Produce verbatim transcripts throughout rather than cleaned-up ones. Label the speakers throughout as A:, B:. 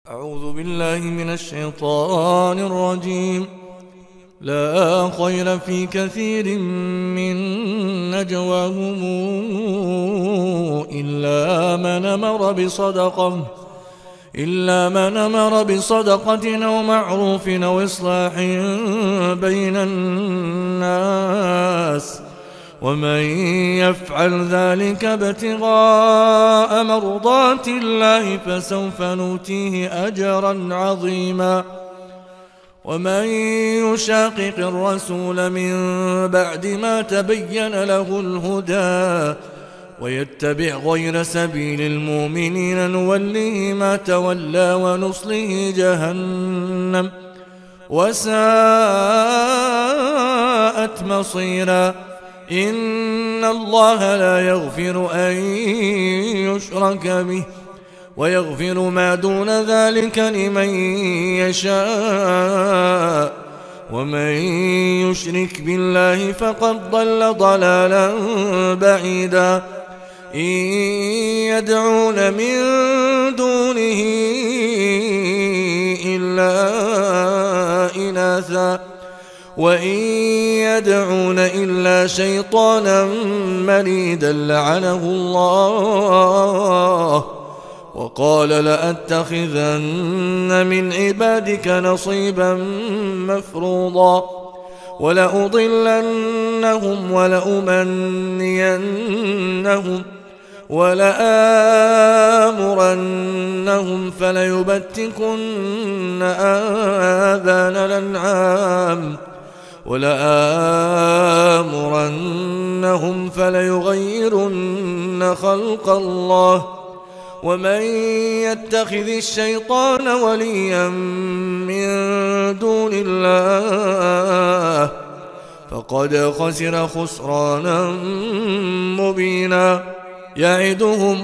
A: أعوذ بالله من الشيطان الرجيم. لا خير في كثير من نجواهم إلا من أمر بصدقة إلا من أمر بصدقة أو معروف أو إصلاح بين الناس، ومن يفعل ذلك ابتغاء مرضات الله فسوف نؤتيه أجرا عظيما. ومن يشاقق الرسول من بعد ما تبين له الهدى ويتبع غير سبيل المؤمنين نوله ما تولى ونصله جهنم وساءت مصيرا. إن الله لا يغفر أن يشرك به ويغفر ما دون ذلك لمن يشاء، ومن يشرك بالله فقد ضل ضلالا بعيدا. إن يدعون من دونه إلا إناثا وإن يدعون إلا شيطانا مريدا لعنه الله، وقال لأتخذن من عبادك نصيبا مفروضا ولأضلنهم ولأمنينهم ولآمرنهم فليبتكن آذان الأنعام ولآمرنهم فليغيرن خلق الله. ومن يتخذ الشيطان وليا من دون الله فقد خسر خسرانا مبينا. يعدهم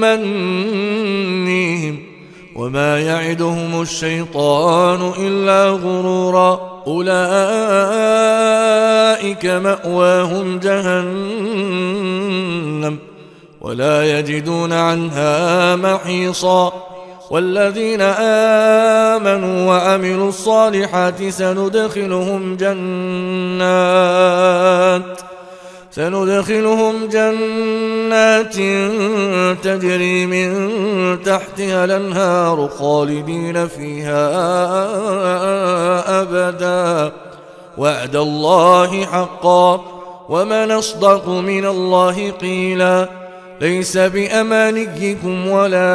A: ويمنيهم وما يعدهم الشيطان إلا غرورا. أولئك مأواهم جهنم ولا يجدون عنها محيصا. والذين آمنوا وعملوا الصالحات سندخلهم جنات سندخلهم جنات تجري من تحتها الأنهار خالدين فيها أبدا، وعد الله حقا، ومن أصدق من الله قيلا. ليس بأمانيكم ولا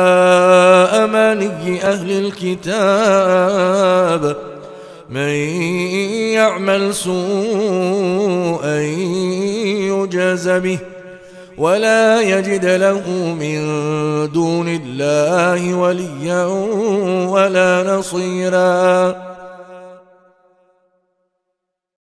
A: أماني أهل الكتاب، من يعمل سوءا يجز به ولا يجد له من دون الله وليا ولا نصيرا.